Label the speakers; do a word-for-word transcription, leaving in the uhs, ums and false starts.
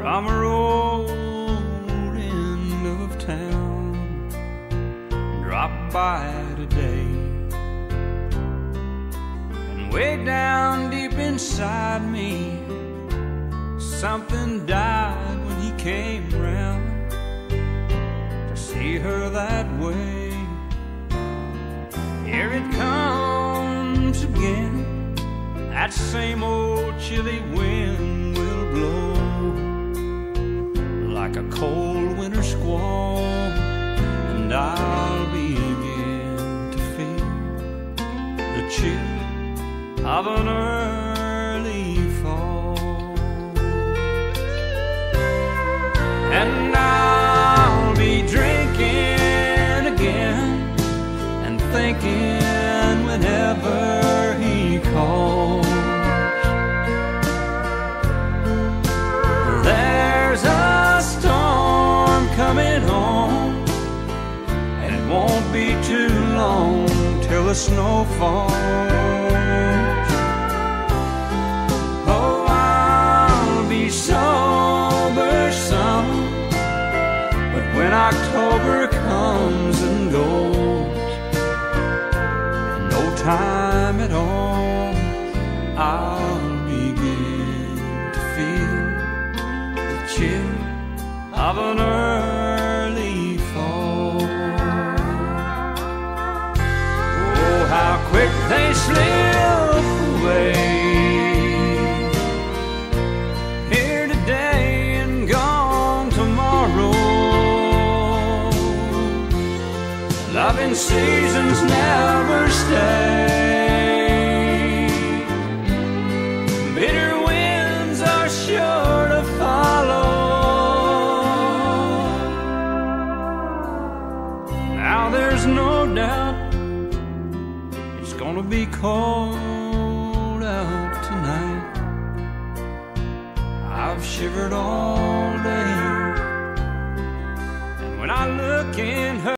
Speaker 1: from a road end of town. Drop by today, and way down deep inside me, something died when he came round. To see her that way, here it comes again. That same old chilly wind will blow like a cold winter squall, and I'll begin to feel the chill of an early fall. And I'll be drinking again and thinking whenever he calls, there's a storm coming on, and it won't be too long till the snow falls. Oh, I'll be sober some, but when October comes and goes, in no time at all, I'll begin to feel the chill of an early fall. Oh, how quick they slip away, here today and gone tomorrow. Loving seasons never stay, bitter winds are sure to follow. Now there's no doubt it's gonna be cold out tonight. I've shivered all